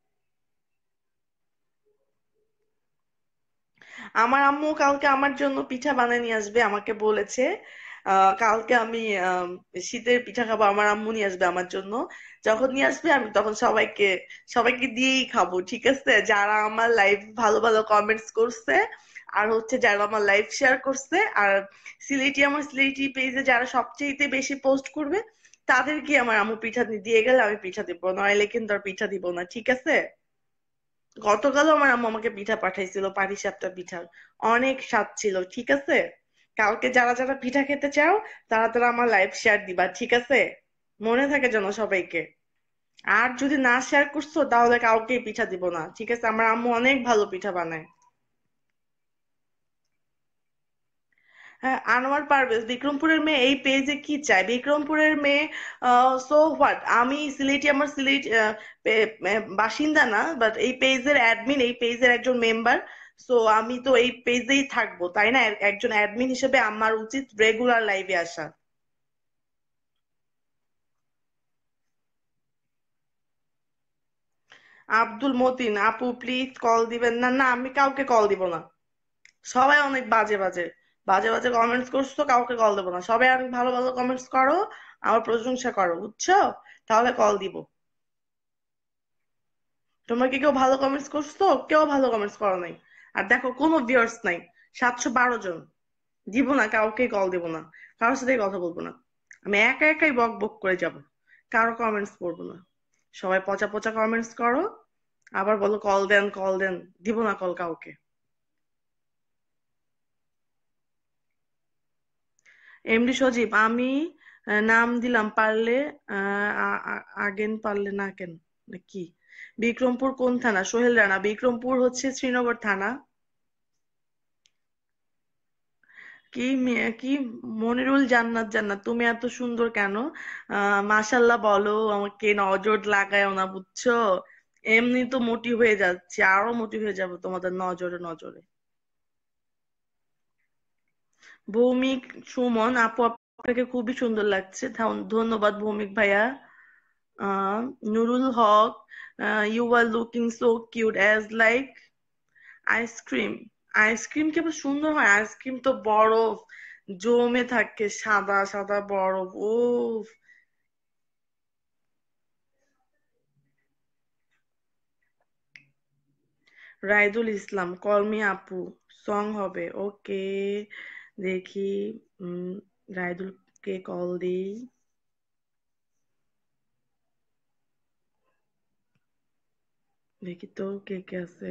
আমার আম্মু কালকে আমার জন্য পিঠা বানিয়ে নিয়ে আসবে, আমাকে বলেছে। আহ, কালকে আমি আম, শীতের পিঠা খাবো, আমার আম্মু নিয়ে আসবে আমার জন্য। যখন নিয়ে আসবে আমি তখন সবাইকে সবাইকে দিয়েই খাবো, ঠিক আছে? যারা আমার লাইভ ভালো ভালো কমেন্টস করছে, আর হচ্ছে যারা আমার লাইভ শেয়ার করছে, আর সিলেটি, আমার সিলেটি পেজে যারা সবচেয়ে বেশি পোস্ট করবে, তাদেরকে আমার আম্মু পিঠা দিয়ে গেলে আমি পিঠা দিব, নইলে কিন্তু আর পিঠা দিব না, ঠিক আছে? গতকালও আমার আম্মু আমাকে পিঠা পাঠাইছিল, পাটিসাপটা পিঠা, অনেক স্বাদ ছিল, ঠিক আছে? কালকে যারা যারা পিঠা খেতে চাও, তারা তারা আমার লাইভ শেয়ার দিবা, ঠিক আছে? মনে থাকে যেন সবাইকে। আর যদি না শেয়ার করছো তাহলে কাউকে পিঠা দিব না, ঠিক আছে? আমার আম্মু অনেক ভালো পিঠা বানায়। হ্যাঁ, আনোয়ার পারভেজ বিক্রমপুরের মেয়ে, এই পেজে কি চায় বিক্রমপুরের মেয়ে? সো হোয়াট, আমি সিলেটি, আমার সিলেট আহ, পে- আহ, বাসিন্দা না, বাট এই পেজের অ্যাডমিন, এই পেজের একজন মেম্বার। সো আমি তো এই পেজেই থাকবো, তাই না? এক- একজন অ্যাডমিন হিসেবে আমার উচিত রেগুলার লাইভে আসা। আব্দুল মতিন আপু, প্লিজ কল দিবেন না। না, আমি কাউকে কল দিব না। সবাই অনেক বাজে বাজে বাজে বাজে কমেন্টস করছো, কাউকে কল দেবো না। সবাই অনেক ভালো ভালো কমেন্টস করো, আমার প্রশংসা করো, বুঝছো? তাহলে কল দিব। তোমরা কি কেউ ভালো কমেন্টস করছো? কেউ ভালো কমেন্টস করো নাই। আর দেখো, কোনো ভিউয়ার্স নাই, সাতশো বারো জন। দিব না, কাউকে কল দিব না, কারোর সাথে কথা বলবো না। আমি একা একাই বক বক করে যাব, কারো কমেন্টস করবো না। সবাই পচা পচা কমেন্টস করো, আবার বলো কল দেন কল দেন। দিব না কল কাউকে। এমডি সজীব, আমি আহ, নাম দিলাম, পারলে আহ, আ- আ- আগেন, পারলে না কেন, কি? বিক্রমপুর কোন থানা? সোহেল রানা, বিক্রমপুর হচ্ছে শ্রীনগর থানা। কি মে- কি মনিরুল জান্নাত, জান্নাত তুমি এত সুন্দর কেন? আহ মাশাল্লাহ বলো, আমাকে নজর লাগায়ও না, বুঝছো? এমনি তো মোটি হয়ে যাচ্ছে, আরো মোটি হয়ে যাবো তোমাদের নজরে নজরে। ভৌমিক সুমন আপু, আপনাকে খুবই সুন্দর লাগছে, ধন- ধন্যবাদ ভৌমিক ভাইয়া। Ah Nurul Haque, you are looking so cute as like ice cream. Ice cream কি আবার সুন্দর হয়? আইসক্রিম তো বরফ জমে থাকে, সাদা সাদা বরফ, ও। রাইদুল ইসলাম, কল মি আপু, সং হবে, ওকে। দেখি, উম রাইদুলকে কল দিই, দেখি তো কে কে আছে।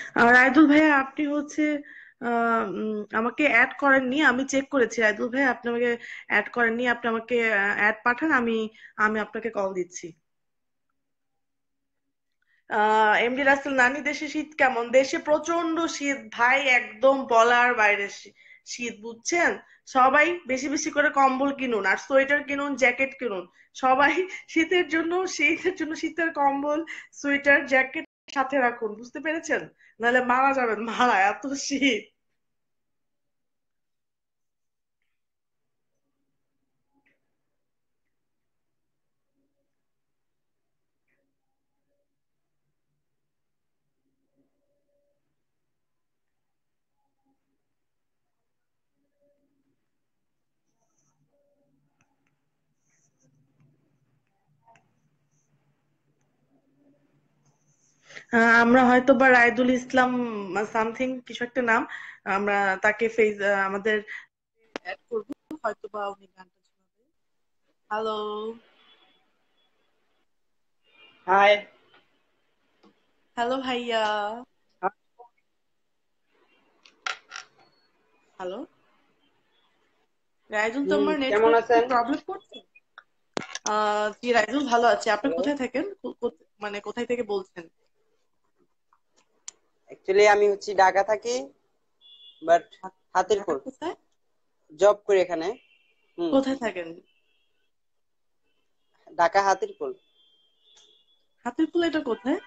আর রায়দুল ভাইয়া আপনি হচ্ছে আহ, উম, আমাকে অ্যাড করেননি, আমি চেক করেছি। রায়দুল ভাইয়া আপনি আমাকে অ্যাড করেননি, আপনি আমাকে অ্যাড পাঠান, আমি আমি আপনাকে কল দিচ্ছি। আহ এমডি রাসেল নানি, দেশে শীত কেমন? দেশে প্রচন্ড শীত ভাই, একদম বলার বাইরে শী- শীত, বুঝছেন? সবাই বেশি বেশি করে কম্বল কিনুন আর সোয়েটার কিনুন, জ্যাকেট কিনুন। সবাই শীতের জন্য, শীতের জন্য শীতের কম্বল, সোয়েটার, জ্যাকেট সাথে রাখুন, বুঝতে পেরেছেন? নাহলে মারা যাবেন, মারা, এত শীত। আহ, আমরা হয়তো বা রায়দুল ইসলাম সামথিং কিছু একটা নাম, আমরা তাকে ফেস আমাদের অ্যাড করবো, হয়তো বা উনি গানটা শোনাবে। হ্যালো। হাই। হ্যালো ভাইয়া। হ্যালো। রাইজুল, হুম, তোমার কেমন নেটওয়ার্ক কি আছেন? প্রবলেম করছে? আহ জি রাইজুল, ভালো আছে। আপনি হ্যালো। কোথায় থাকেন? কো- কো- মানে কোথায় থেকে বলছেন? অ্যাকচুয়ালি আমি হচ্ছি ঢাকা থাকি, বাট ঢাকা হাতিরপুল কোথায়? জব করি এখানে। হুম। কোথায় থাকেন? ঢাকা হাতিরপুল। হাতিরপুল এটা কোথায়?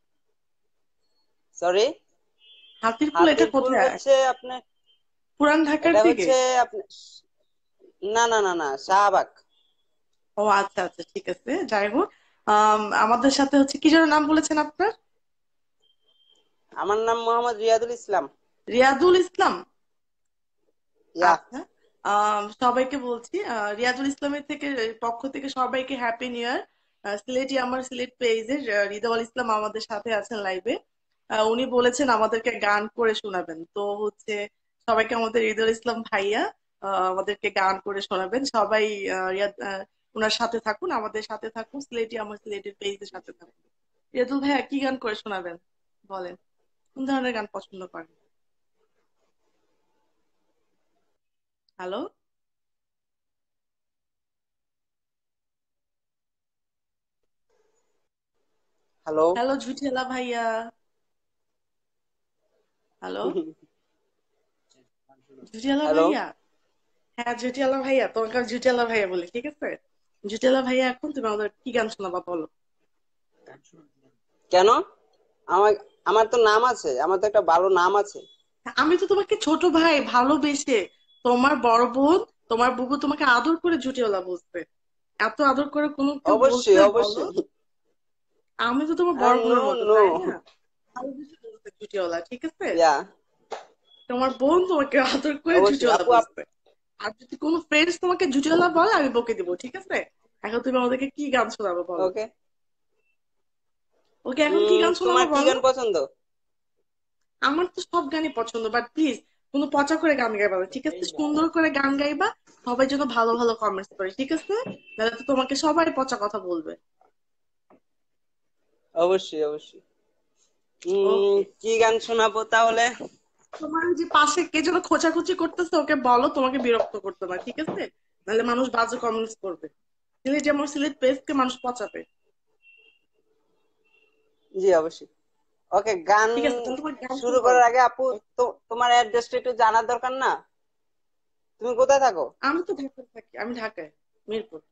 সরি। হাতিরপুল এটা হাতিরপুল কোথায়? হচ্ছে আপনার, পুরান ঢাকার এটা দিকে? হচ্ছে আপনার, না না না না, শাহবাগ। ও আচ্ছা আচ্ছা, ঠিক আছে, যাই হোক। আম, আমাদের সাথে হচ্ছে কি যেন নাম বলেছেন আপনার? আমার নাম মোহাম্মদ রিয়াদুল ইসলাম। রিয়াদুল ইসলাম। ইয়া। আচ্ছা। আম, সবাইকে বলছি, আহ, রিয়াদুল ইসলামের থেকে পক্ষ থেকে সবাইকে হ্যাপি নিউ ইয়ার। সিলেটি আমার সিলেট পেজের রিদাওয়াল ইসলাম আমাদের সাথে আছেন লাইভে। উনি বলেছেন আমাদেরকে গান করে শোনাবেন, তো হচ্ছে সবাইকে আমাদের রিদাওয়াল ইসলাম ভাইয়া আহ, আমাদেরকে গান করে শোনাবেন। সবাই আহ, রিয়াদ আহ, ওনার সাথে থাকুন, আমাদের সাথে থাকুন, সিলেটি আমার সিলেটের পেজের সাথে থাকুন। রিয়াদুল ভাইয়া কি গান করে শোনাবেন? বলেন, কোন ধরনের গান পছন্দ করেন? হ্যালো। হ্যালো। হ্যালো ঝুটিয়ালা ভাইয়া। হ্যালো জুটিয়ালা হ্যালো। ভাইয়া। হ্যাঁ জুটিয়ালা ভাইয়া, তোমাকে আমি জুটিয়ালা ভাইয়া বলি, ঠিক আছে? জুটিয়ালা ভাইয়া, এখন তুমি আমাদের কি গান শোনাবা বলো? কেন? আমার আমার তো নাম আছে, আমার তো একটা ভালো নাম আছে। আমি তো তোমাকে ছোট ভাই ভালোবেসে, তোমার বড় বোন, তোমার বুবু তোমাকে আদর করে জুটিয়ালা বলছে। এত আদর করে কোনো কেউ বলছে অবশ্যই বলো? অবশ্যই। আমি তো তোমার বড় নো বোনের মতো, নো। তাই না? ভালোবেসে বলছে জুটিয়ালা, ঠিক আছে? ইয়া। তোমার বোন তোমাকে আদর করে অবশ্যই জুটিয়ালা আপু আপ, বলছে। আর যদি কোনো ফ্রেন্ডস তোমাকে জুটিয়ালা বলে, আমি বকে দিব, ঠিক আছে? এখন তুমি আমাদেরকে কি গান শোনাবো বলো? ওকে। ওকে, এখন কি উম গান শোনাবো তোমার কি বলো? গান পছন্দ? আমার তো সব গানই পছন্দ, বাট প্লিজ কোনো পচা করে গান গাইবা না, ঠিক আছে? সুন্দর করে গান গাইবা, সবাই যেন ভালো ভালো কমেন্টস করে, ঠিক আছে? নাহলে তো তোমাকে সবাই পচা কথা বলবে। অবশ্যই অবশ্যই। উম ওকে। কি গান শোনাবো তাহলে? তোমার ওই যে পাশে কে যেন খোঁচাখুচি করতেছে, ওকে বলো তোমাকে বিরক্ত করতে না, ঠিক আছে? নাহলে মানুষ বাজে কমেন্টস করবে। সিলেট যেমন সিলেট পেজকে মানুষ পচাবে। জি অবশ্যই। ওকে, গান ঠিক আছে, তাহলে তোমার গান শুরু শুরু করো। করার আগে আপু, তো তোমার অ্যাড্রেসটা একটু জানার দরকার না? তুমি কোথায় থাকো? আমি তো ঢাকায় থাকি, আমি ঢাকায়, মিরপুর।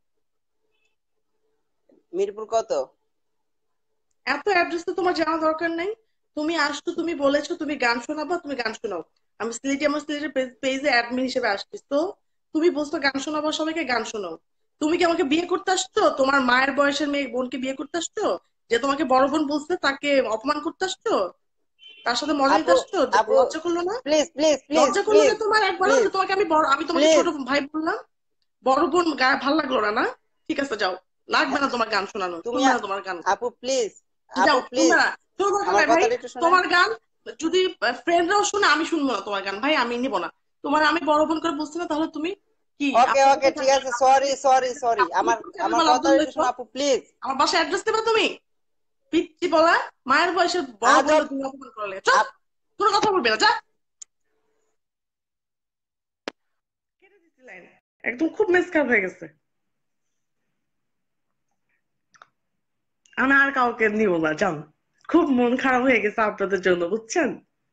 মিরপুর কত? এত অ্যাড্রেস তো তোমার জানা দরকার নাই। তুমি আসছো, তুমি বলেছো তুমি গান শোনাবা, তুমি গান শোনাও। আমি সিলেটি আমার সিলেটের পেজে অ্যাডমিন হিসেবে আসছি তো। তুমি বলছো গান শোনাবো, সবাইকে গান শোনাও। তুমি কি আমাকে বিয়ে করতে আসছো? তোমার মায়ের বয়সের মেয়ে বোনকে বিয়ে করতে আসছো? যে তোমাকে বড় বোন বলছে তাকে অপমান করতে আসছো? তার সাথে মজা নিতে আপু আসছো? যে আপু লজ্জা করলো না? প্লিজ প্লিজ প্লিজ লজ্জা করলো না প্লিজ তোমার একবারও যে প্লিজ তোমাকে আমি বড়, আমি তোমাকে ছোট প্লিজ। ভাই বললাম? বড় বোন গায়ে ভাল লাগলো না, না? ঠিক আছে, যাও। লাগবে না তোমার গান শোনানো, তুমি শুনবে না আ- তোমার গান। আপু প্লিজ, আপু যাও, শুনবে প্লিজ, না। শোনো দরকার আমার নাই ভাই। কথাটা একটু শুনেন। তোমার গান যদি ফ্রেন্ডরাও শুনে, আমি শুনবো না তোমার গান ভাই, আমি নিবো না। তোমার আমি বড় বোন করে বুঝছি না, তাহলে তুমি কি ওকে আপু ওকে কোথায় ঠিক থাকবে? আছে, সরি সরি সরি, তুমি আমার কোন আমার চ্যানেল কথাটা আব্দুল একটু লইছো? শুনে আপু প্লিজ। আমার বাসায় অ্যাড্রেস দেবা তুমি? পিচ্ছি বলা, মায়ের বয়সে বড় আজব। বোনটা তুমি অপমান করলে, চুপ। কোনো কথা বলবে না, যা। কেটে দিছি লাইন, একদম খুব মেস খারাপ হয়ে গেছে। আমি আর কাউকে নিব না, যান। খুব মন খারাপ হয়ে গেছে আপনাদের জন্য, বুঝছেন।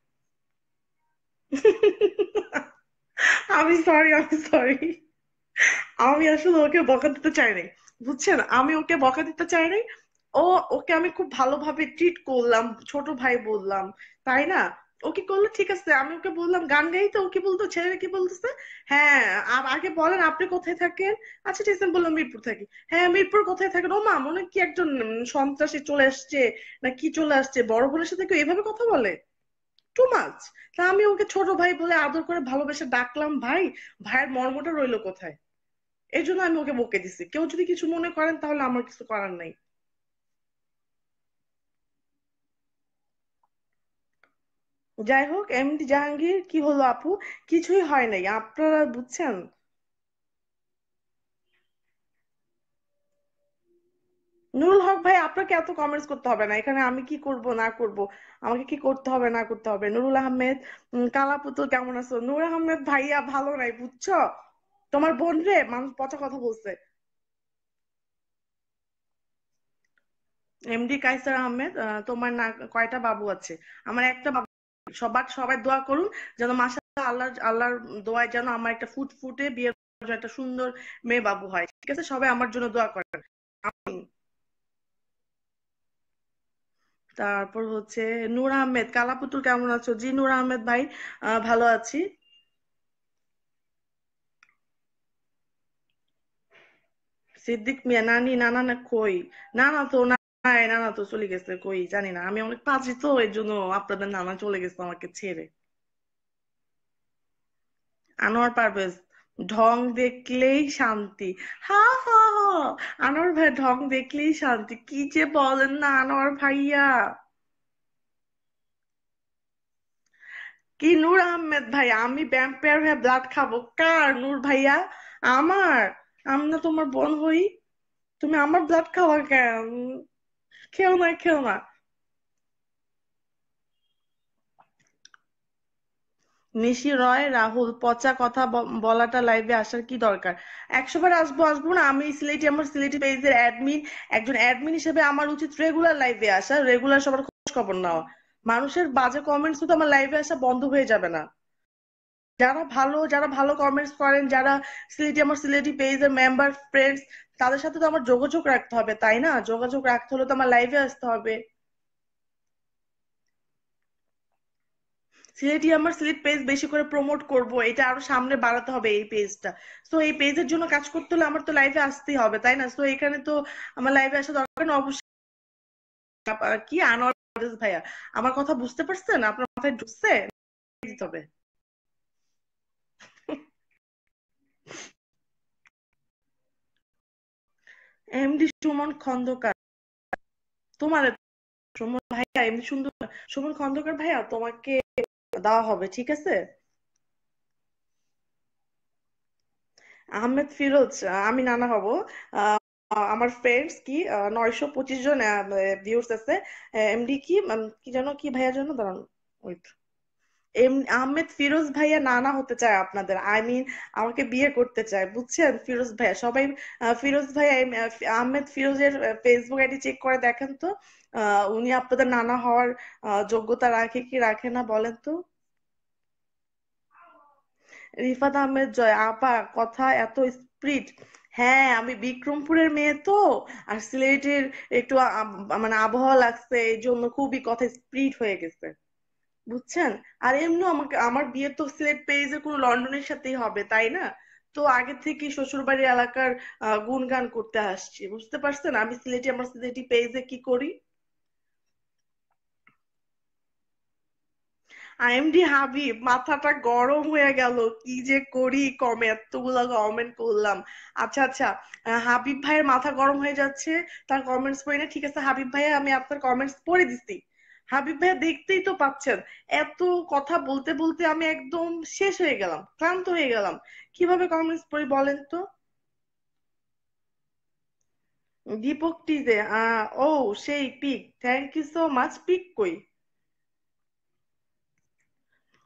আমি সরি, আমি সরি। আমি আসলে ওকে বকা দিতে চাই নাই, বুঝছেন, আমি ওকে বকা দিতে চাই নাই। ও, ওকে আমি খুব ভালোভাবে ট্রিট করলাম, ছোট ভাই বললাম, তাই না। ও কি করলো, ঠিক আছে, আমি ওকে বললাম গান গাইতে, ও কি বলতো, ছেলেরা কি বলতেছে, হ্যাঁ, আ- আগে বলেন আপনি কোথায় থাকেন। আচ্ছা ঠিক আছে, আমি বললাম মিরপুর থাকি। হ্যাঁ, মিরপুর কোথায় থাকেন, ও মা, মনে হয় কি একজন উম, সন্ত্রাসী চলে আসছে, না কি চলে আসছে, বড় বোনের সাথে কেউ এভাবে কথা বলে, টু মাচ। তা আমি ওকে ছোট ভাই বলে আদর করে ভালোবেসে ডাকলাম ভাই, ভাইয়ের মর্মটা রইলো কোথায়। এই জন্য আমি ওকে বকে দিছি, কেউ যদি কিছু মনে করেন তাহলে আমার কিছু করার নাই। যাই হোক, এমডি জাহাঙ্গীর কি হলো আপু, কিছুই হয় নাই, আপনারা বুঝছেন। নুরুল হক ভাই, আপনাকে এত কমেন্টস করতে হবে না এখানে, আমি কি করব না করব, আমাকে কি করতে হবে না করতে হবে। নুরুল আহমেদ, উম, কালা পুতুল কেমন আছো, নূর আহমেদ ভাইয়া ভালো নাই বুঝছো, তোমার বোন রে মানুষ পচা কথা বলছে। এমডি কাইসার আহমেদ, আহ, তোমার না কয়টা বাবু আছে। আমার একটা বাবু। সবার সবাই দোয়া করুন যেন মাশাআল্লাহ, আল্লাহর আল্লাহর দোয়ায় যেন আমার একটা ফুট ফুটে বিয়ের জন্য একটা সুন্দর মেয়ে বাবু হয়, ঠিক আছে, সবাই আমার জন্য দোয়া করেন। আমিন। তারপর হচ্ছে নূর আহমেদ, কালাপুতুল কেমন আছো, জি নূর আহমেদ ভাই, আহ, ভালো আছি। সিদ্দিক মিয়া, নানি নানা না কই, নানা তো নাই, নানা তো চলে গেছে কই জানি না, আমি অনেক পাজি তো এই জন্য আপনাদের নানা চলে গেছে আমাকে ছেড়ে। আনোয়ার পারভেজ, ঢং দেখলেই শান্তি। হা হা হা, আনোয়ার ভাই ঢং দেখলেই শান্তি, কি যে বলেন না আনোয়ার ভাইয়া। কি নূর আহমেদ ভাই, আমি ভ্যাম্পায়ার হয়ে ব্লাড খাবো কার, নূর ভাইয়া আমার, আমি না তোমার বোন হই, তুমি আমার ব্লাড খাওয়া কেন। খেও না, খেও না। নিশি রয় রাহুল, পচা কথা ব- বলাটা লাইভে আসার কি দরকার। একশো বার আসবো, আসবো না, আমি সিলেটি, আমার সিলেটি পেজের অ্যাডমিন, একজন অ্যাডমিন হিসেবে আমার উচিত রেগুলার লাইভে আসা, রেগুলার সবার খোঁজ খবর নেওয়া। মানুষের বাজে কমেন্টস তো আমার লাইভে আসা বন্ধ হয়ে যাবে না। যারা ভালো, যারা ভালো কমেন্টস করেন, যারা সিলেটি, আমার সিলেটি পেজের মেম্বার ফ্রেন্ডস, তাদের সাথে তো আমার যোগাযোগ রাখতে হবে, তাই না, যোগাযোগ রাখতে হলে তো আমার লাইভে আসতে হবে। সিলেটি, আমার সিলেট পেজ বেশি করে প্রমোট করব, এটা আরো সামনে বাড়াতে হবে এই পেজটা। তো এই পেজের জন্য কাজ করতে হলে আমার তো লাইভে আসতেই হবে, তাই না, তো এখানে তো আমার লাইভে আসা দরকার না অবশ্যই। আপ- কি আনোয়ার পারভেজ ভাইয়া, আমার কথা বুঝতে পারছেন, আপনার মাথায় ঢুকছে, দিতে হবে। এমডি সুমন খন্দকার, তোমার, সুমন ভাইয়া এমনি সুন্দর, সুমন খন্দকার ভাইয়া তোমাকে দেওয়া হবে, ঠিক আছে। আহমেদ ফিরোজ, আহ, আমি নানা হব। আহ, আমার ফ্রেন্ডস কি নয়শো পঁচিশ জন ভিউর্স আছে। এমডি কি উম, কি যেন, কি ভাইয়া যেন, দাঁড়ান, ওয়েট। এম আহমেদ ফিরোজ ভাইয়া নানা হতে চায় আপনাদের, আই মিন আমাকে বিয়ে করতে চায়, বুঝছেন ফিরোজ ভাইয়া, সবাই আহ, ফিরোজ ভাইয়া, এম, আহ, আহমেদ ফিরোজের ফেসবুক আইডি চেক করে দেখেন তো, আহ, উনি আপনাদের নানা হওয়ার আহ, যোগ্যতা রাখে কি রাখে না বলেন তো। রিফাত আহমেদ জয়, আপা কথা এত স্প্রিট। হ্যাঁ, আমি বিক্রমপুরের মেয়ে তো, আর সিলেটের একটু আ- মানে আবহাওয়া লাগছে, এই জন্য খুবই কথা স্প্রিট হয়ে গেছে, বুঝছেন। আর এমনি আমাকে, আমার বিয়ে তো সিলেট পেজে কোনো লন্ডনের সাথেই হবে, তাই না। তো আগে থেকে শ্বশুরবাড়ি এলাকার আহ, গুণগান করতে আসছি, বুঝতে পারছেন, আমি সিলেটি, আমার সিলেটি পেজে কি করি। আইএমডি হাবিব, মাথাটা গরম হয়ে গেল, কি যে করি, কমে এতগুলো কমেন্ট করলাম। আচ্ছা আচ্ছা, আহ, হাবিব ভাইয়ের মাথা গরম হয়ে যাচ্ছে, তার কমেন্টস পড়ি না, ঠিক আছে হাবিব ভাইয়া, আমি আপনার কমেন্টস পড়ে দিচ্ছি। হাবিব ভাইয়া দেখতেই তো পাচ্ছেন, এত কথা বলতে বলতে আমি একদম শেষ হয়ে গেলাম, ক্লান্ত হয়ে গেলাম, কিভাবে কমেন্টস পড়ি বলেন তো। দীপক টিজে, আহ ও, সেই pic, thank you so much, pic কই।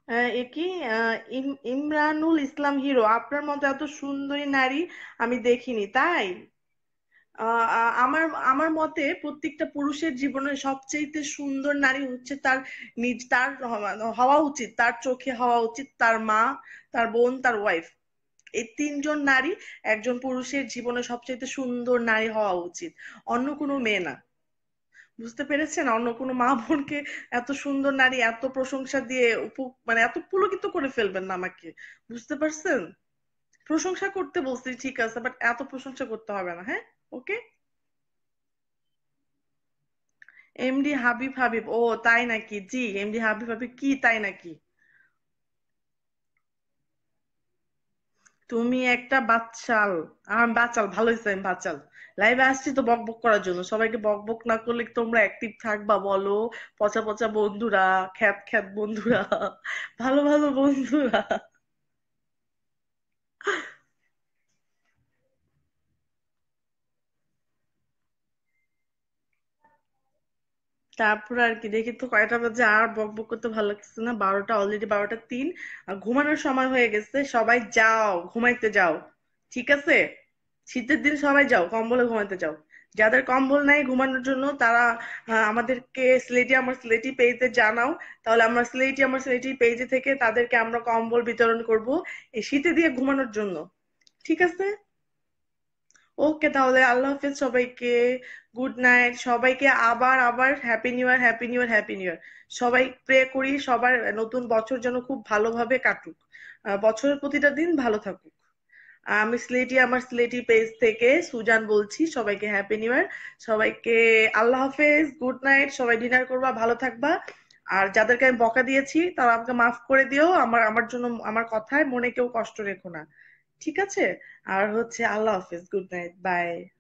আহ, এ কি আহ, ইম- ইমরানুল ইসলাম হিরো, আপনার মতো এত সুন্দরী নারী আমি দেখিনি, তাই? আহ, আ- আমার আমার মতে প্রত্যেকটা পুরুষের জীবনে সবচেয়ে সুন্দর নারী হচ্ছে তার নিজ, তার হওয়া হওয়া উচিত, তার চোখে হওয়া উচিত তার মা, তার বোন, তার ওয়াইফ। এই তিনজন নারী একজন পুরুষের জীবনে সবচেয়ে সুন্দর নারী হওয়া উচিত, অন্য কোনো মেয়ে না। বুঝতে পেরেছেন? অন্য কোনো মা বোনকে এত সুন্দর নারী এত প্রশংসা দিয়ে উপ মানে এত পুলকিত করে ফেলবেন না আমাকে। বুঝতে পারছেন? প্রশংসা করতে বলছি ঠিক আছে, বাট এত প্রশংসা করতে হবে না, হ্যাঁ? ওকে। এমডি হাবিব হাবিব, ও তাই নাকি? জি, এমডি হাবিব হাবিব কি তাই নাকি? তুমি একটা বাচ্চাল। আমার বাচাল, ভালো হয়েছে আমি বাচাল। লাইভে আসছি তো বক বক করার জন্য, সবাইকে বক বক না করলে কি তোমরা অ্যাক্টিভ থাকবা বলো? পচা পচা বন্ধুরা, খ্যাত খ্যাত বন্ধুরা, ভালো ভালো বন্ধুরা। তারপর আর কি, দেখি তো কয়টা বাজে, আর বক বক করতে ভালো লাগছে না, বারোটা অলরেডি, বারোটা তিন। আর ঘুমানোর সময় হয়ে গেছে, সবাই যাও ঘুমাইতে যাও। ঠিক আছে? শীতের দিন সবাই যাও কম্বলে ঘুমাইতে যাও। যাদের কম্বল নাই ঘুমানোর জন্য তারা আহ, আমাদেরকে স্লেটি আমার স্লেটি পেজে জানাও। তাহলে আমরা স্লেটি আমার স্লেটি পেজে থেকে তাদেরকে আমরা কম্বল বিতরণ করব এই শীতে দিয়ে ঘুমানোর জন্য। ঠিক আছে? ওকে, তাহলে আল্লাহ হাফেজ সবাইকে। গুড নাইট সবাইকে, আবার আবার happy new year, happy new year, happy new year. সবাই প্রে করি সবার নতুন বছর যেন খুব ভালোভাবে কাটুক, আহ, বছরের প্রতিটা দিন ভালো থাকুক। আমি স্লেটি আমার স্লেটি পেজ থেকে সুজান বলছি, সবাইকে হ্যাপি নিউ ইয়ার। সবাইকে আল্লাহ হাফেজ, গুড নাইট, সবাই ডিনার করবা, ভালো থাকবা। আর যাদেরকে আমি বকা দিয়েছি তারা আমাকে মাফ করে দিও, আমার আমার জন্য আমার কথায় মনে কেউ কষ্ট রেখো না। ঠিক আছে? আর হচ্ছে আল্লাহ হাফেজ, গুড নাইট, বাই।